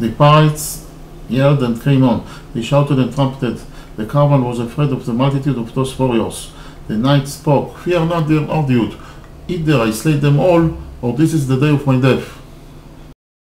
The pirates yelled and came on. They shouted and trumpeted. The caravan was afraid of the multitude of those warriors. The knight spoke, "Fear not, dear youth. Either I slay them all, or this is the day of my death."